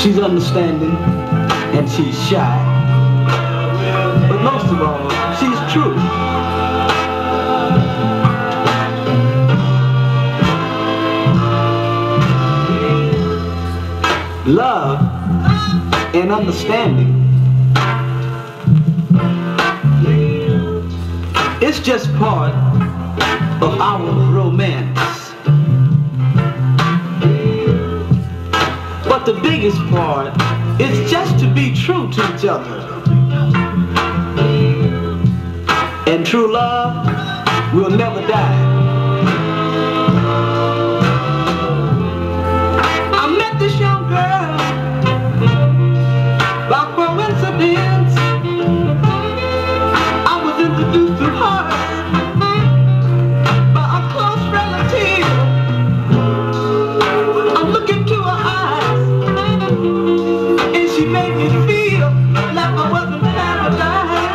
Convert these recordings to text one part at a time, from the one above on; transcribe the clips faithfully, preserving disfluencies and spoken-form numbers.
She's understanding and she's shy, but most of all, she's true. Love and understanding, it's just part of our romance. But the biggest part is just to be true to each other. And true love will never die. I met this young girl by coincidence. I was introduced to her by a close relative. I'm looking to her eyes, and she made me feel like I was in paradise.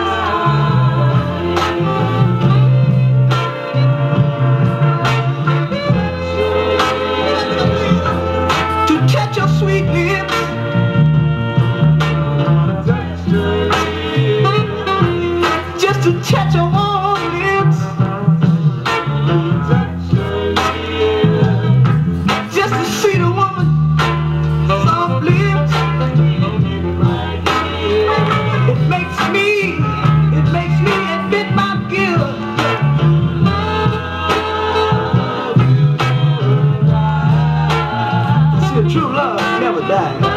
To touch your sweet lips, just to touch your warm lips, just to see the woman soft lips. It makes me, it makes me admit my guilt. See, true love never dies.